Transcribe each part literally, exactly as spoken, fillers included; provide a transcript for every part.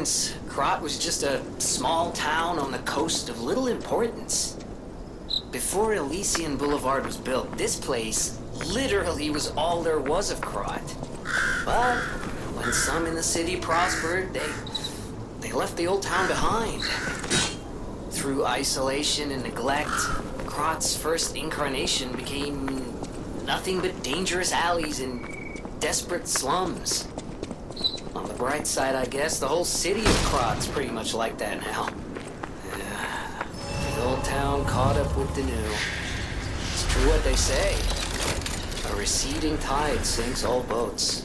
once, Krat was just a small town on the coast of little importance. Before Elysian Boulevard was built, this place literally was all there was of Krat. But when some in the city prospered, they they left the old town behind. Through isolation and neglect, Krat's first incarnation became nothing but dangerous alleys and desperate slums. On the bright side, I guess, the whole city of Krat's pretty much like that now. Yeah, the old town caught up with the new. It's true what they say. A receding tide sinks all boats.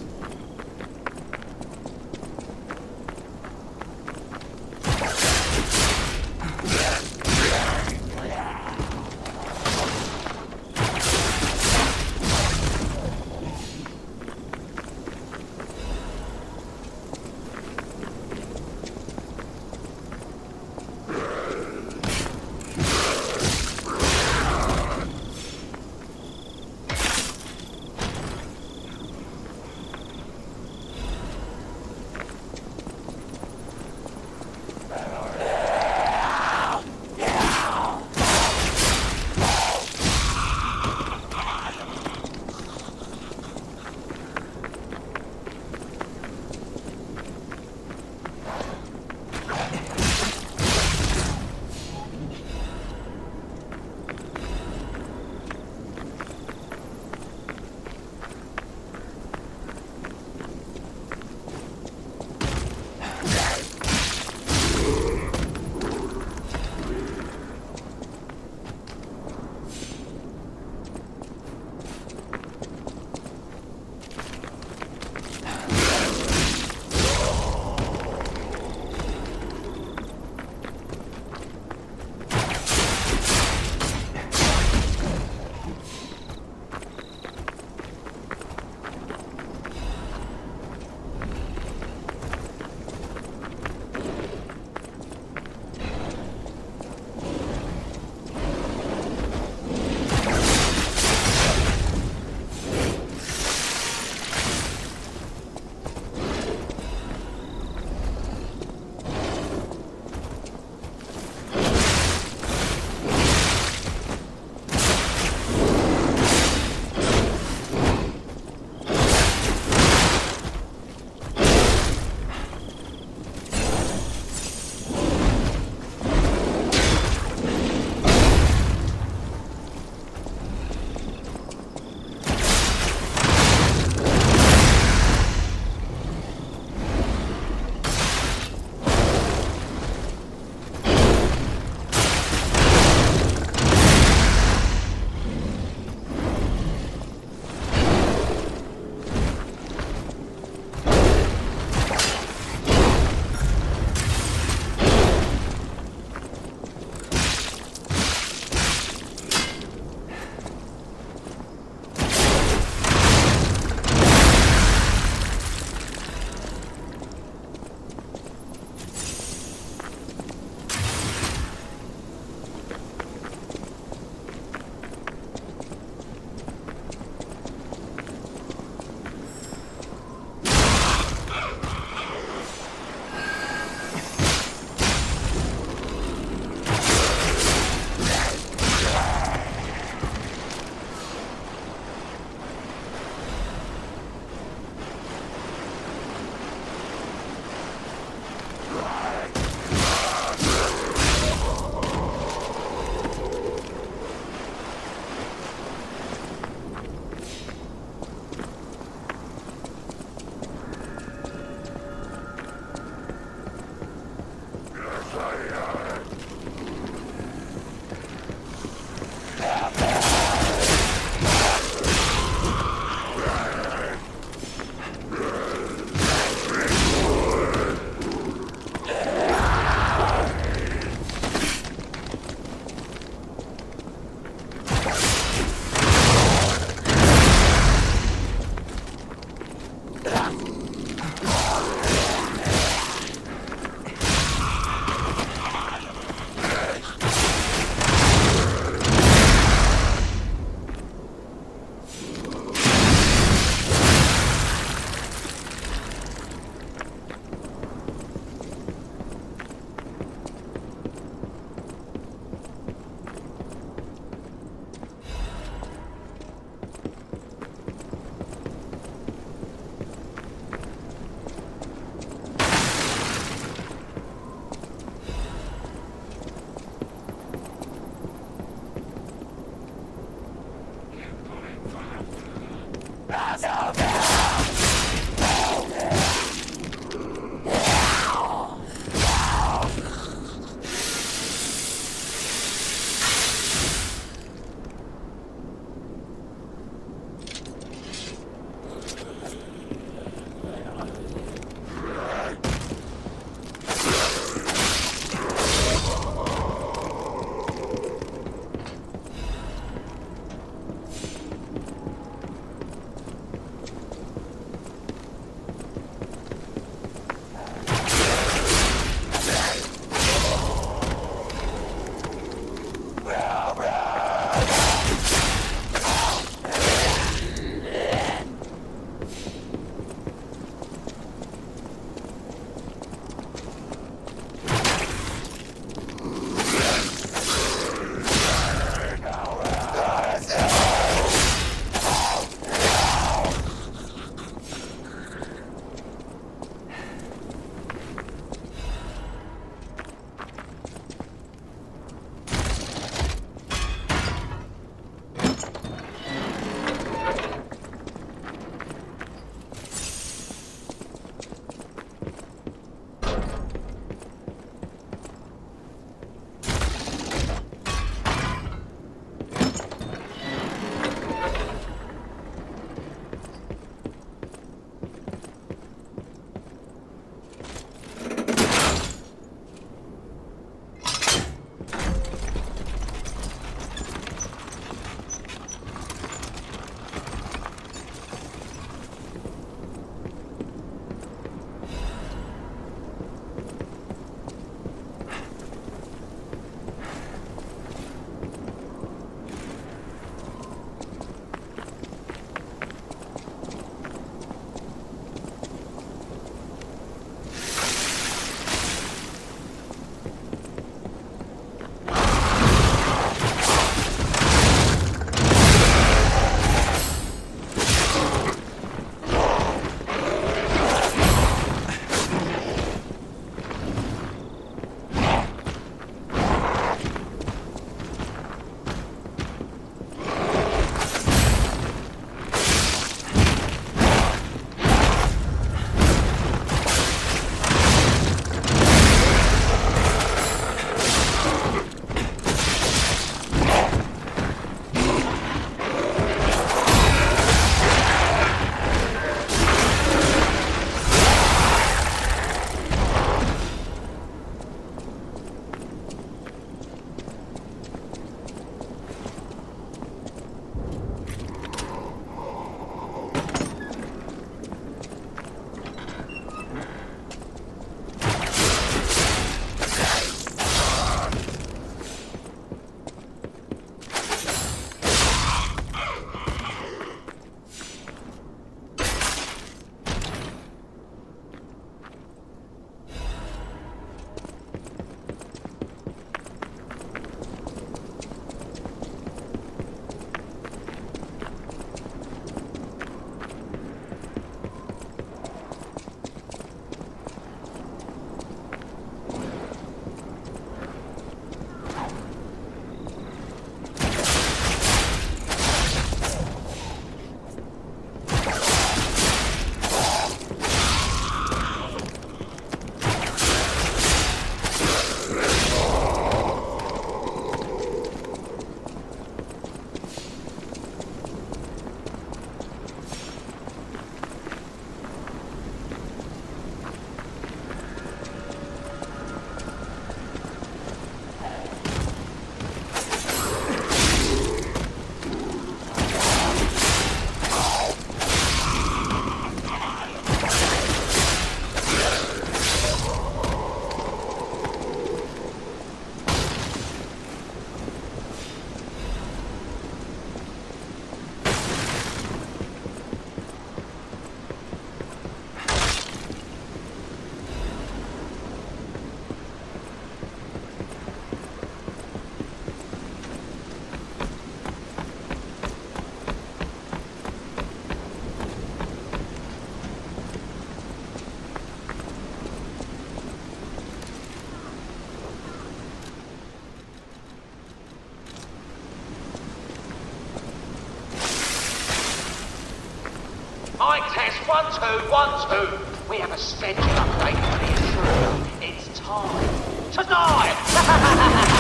Mic test, one, two, one, two. We have a schedule update for the intruder. It's time to die!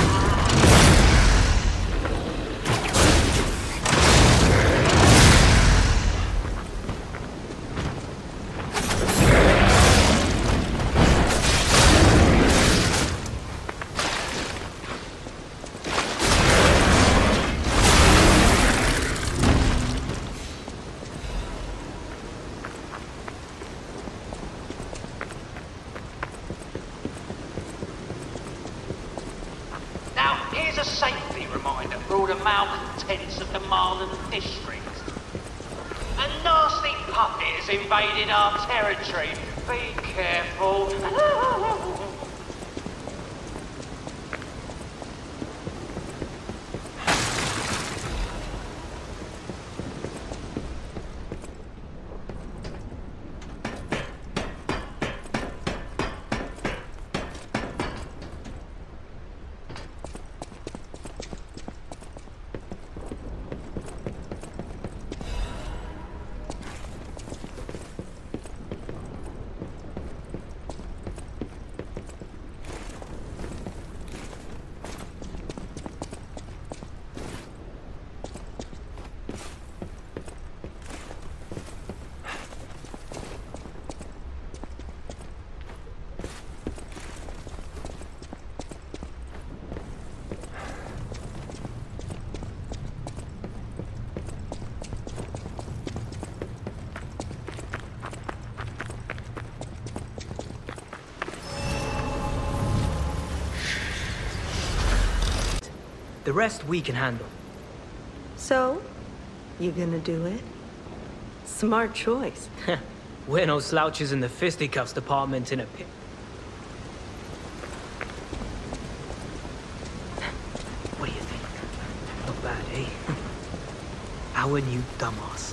Here's a safety reminder for all the malcontents of the Marlin district. A nasty puppet has invaded our territory. Be careful. The rest we can handle. So, you gonna do it? Smart choice. We're no slouches in the fisticuffs department in a pit. What do you think? Not bad, eh? Our new dumbass.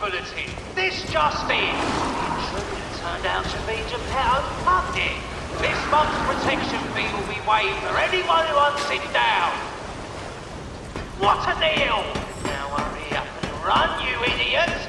bulletin. This just in. The intruder turned out to be Geppetto Puppet. This month's protection fee will be waived for anyone who hunts him down. What a deal! Now hurry up and run, you idiots!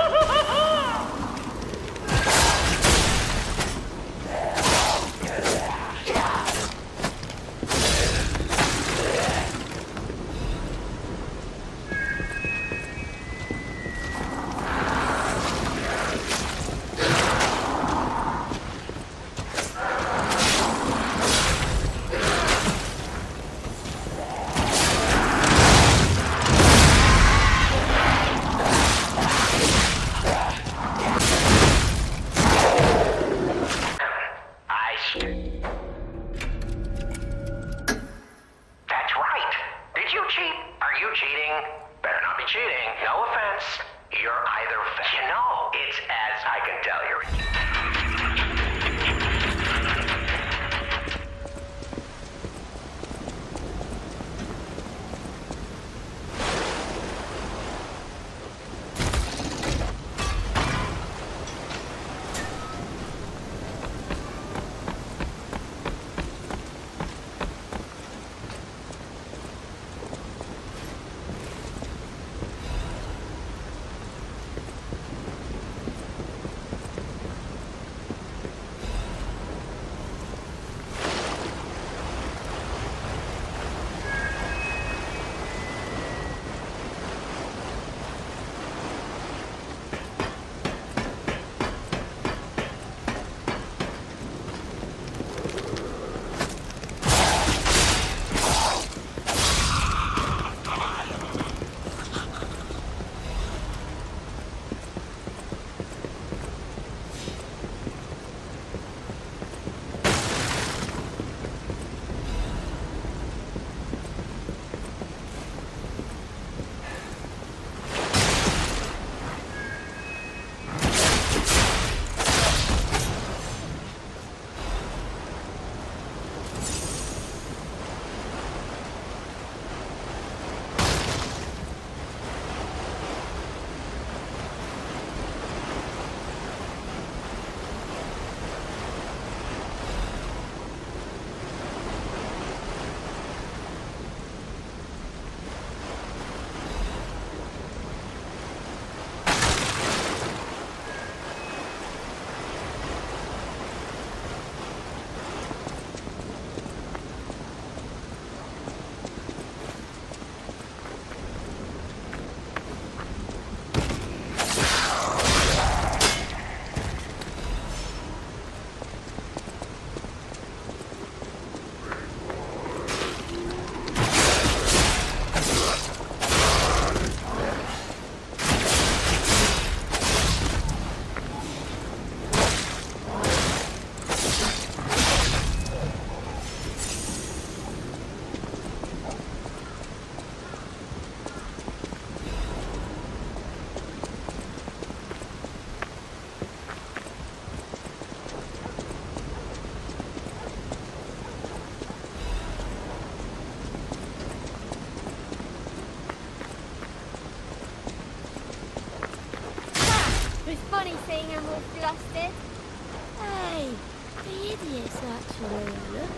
Funny seeing him all flustered. Hey, the idiot's actually look.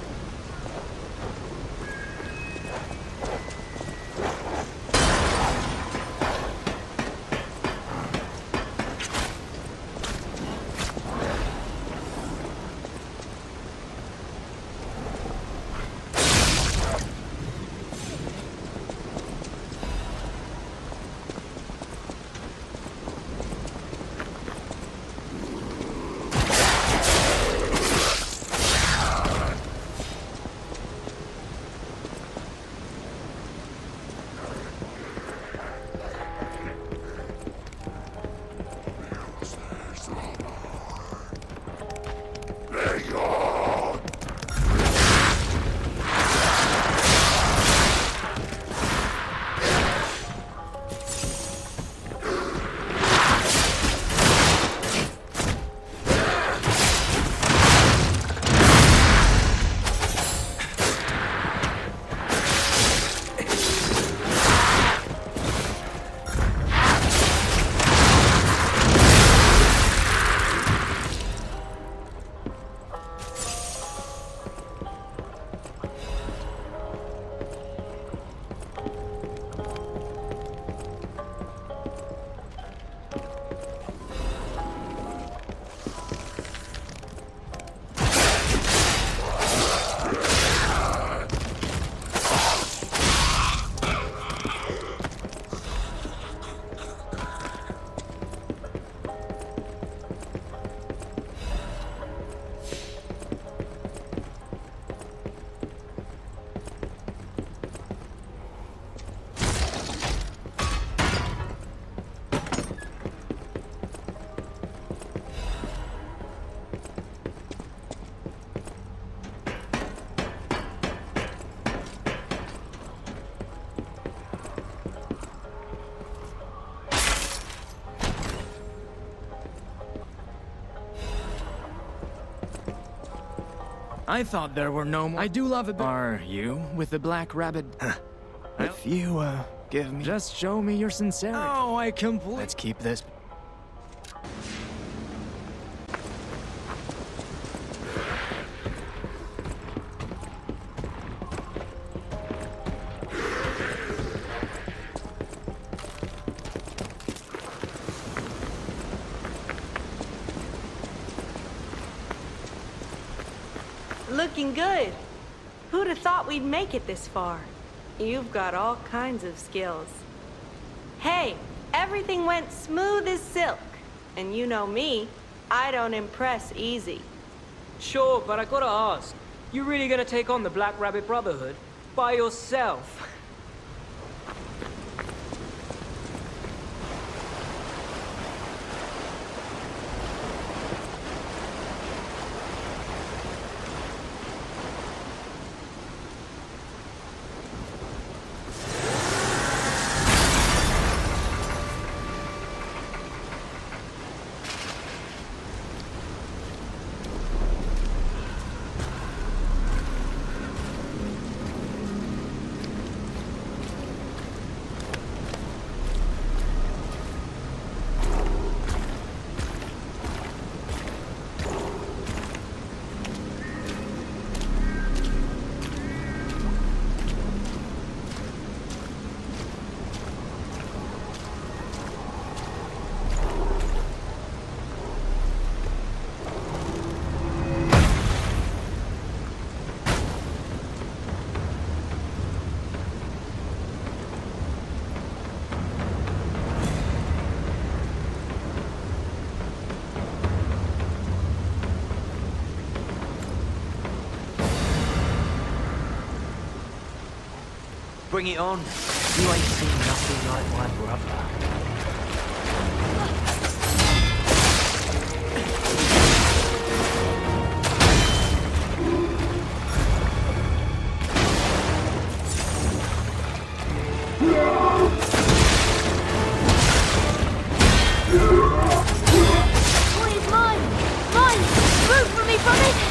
I thought there were no more. I do love a bit. Are you with the Black Rabbit? If you, uh, give me... Just show me your sincerity. Oh, I completely... Let's keep this... Looking good. Who'd have thought we'd make it this far? You've got all kinds of skills. Hey, everything went smooth as silk. And you know me, I don't impress easy. Sure, but I gotta ask. You really gonna take on the Black Rabbit Brotherhood? By yourself? Bring it on. You ain't seen nothing like my brother. Boy, it's mine! Mine! Move from me, from it!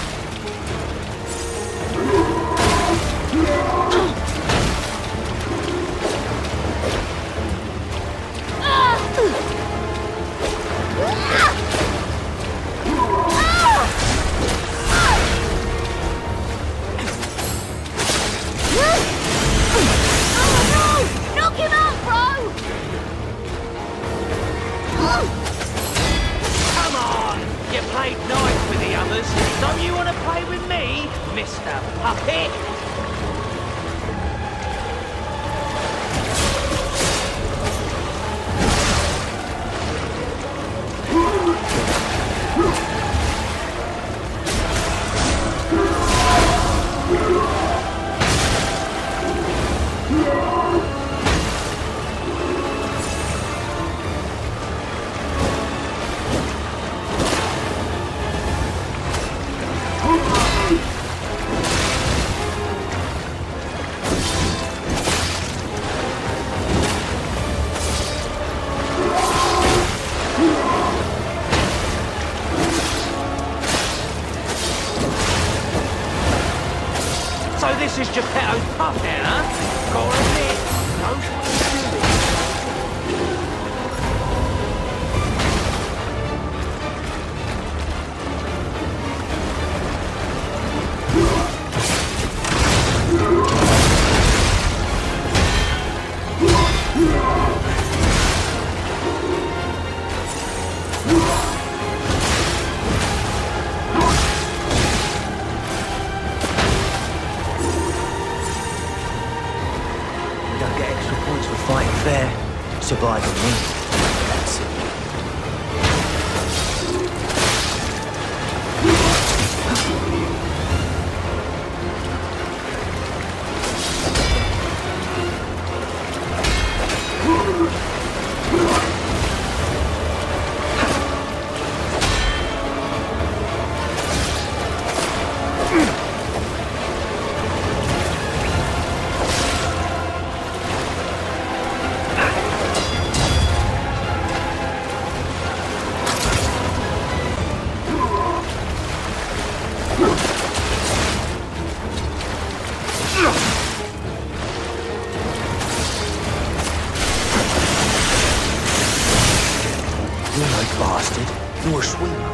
Don't you want to play with me, Mister Puppet? So this is Geppetto's puppet, huh? Go on in. Knows what he's doing. Fighting fair, surviving me. That's it. You interested nor swimmer.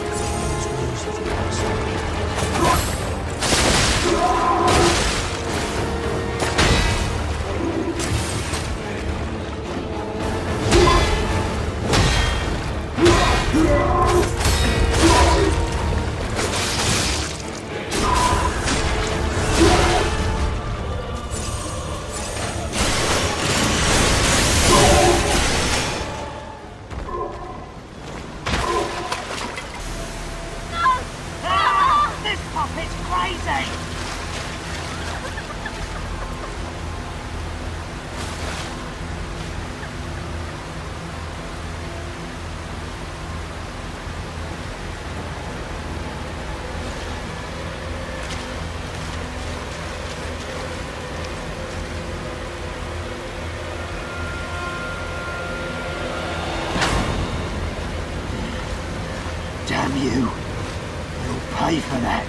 Damn you. You'll pay for that.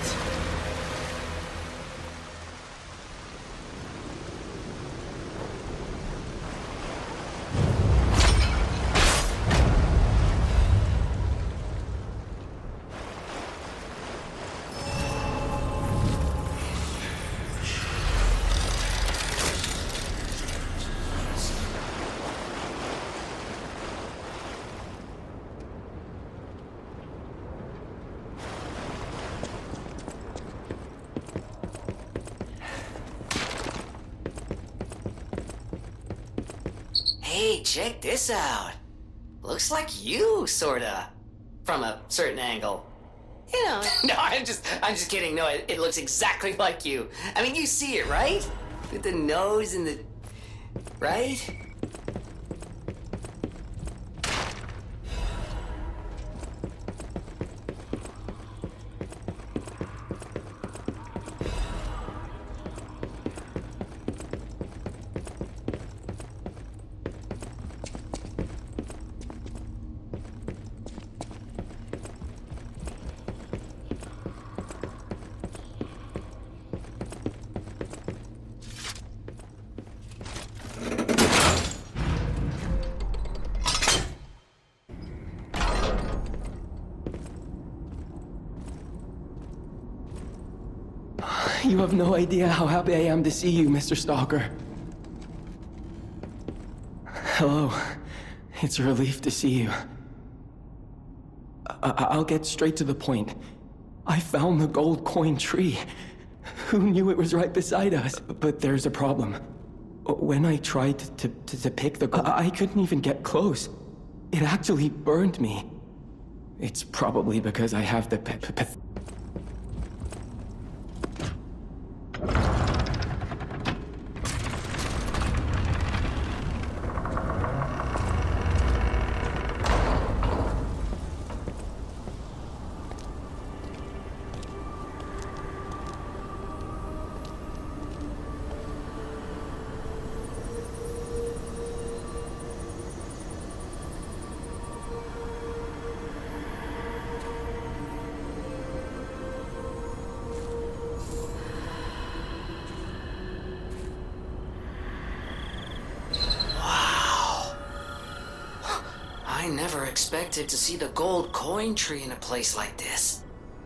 Hey, check this out. Looks like you, sorta. From a certain angle. You know, no, I'm just, I'm just kidding. No, it, it looks exactly like you. I mean, you see it, right? With the nose and the... right? You have no idea how happy I am to see you, Mister Stalker. Hello. It's a relief to see you. I I'll get straight to the point. I found the gold coin tree. Who knew it was right beside us? But there's a problem. When I tried to, to, to pick the gold, I couldn't even get close. It actually burned me. It's probably because I have the p p I never expected to see the gold coin tree in a place like this.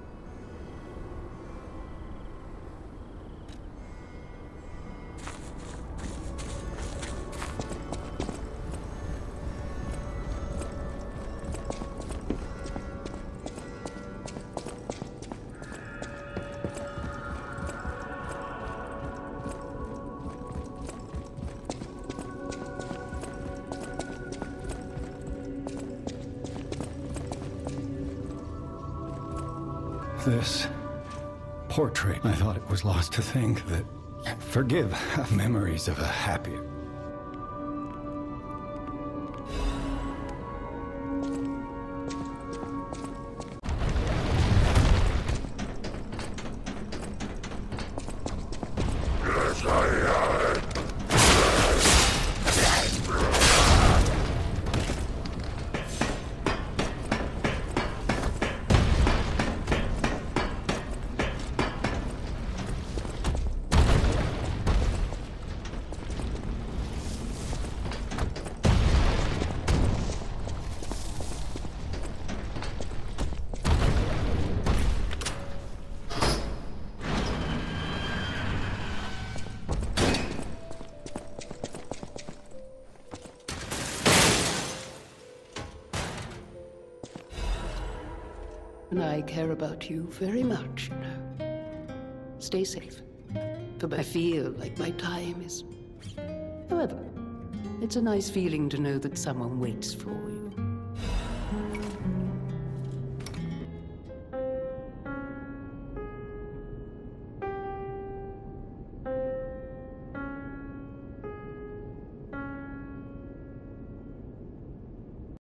This portrait, I thought it was lost to think that, forgive, memories of a happier. And I care about you very much, you know. Stay safe. For I feel like my time is... However, it's a nice feeling to know that someone waits for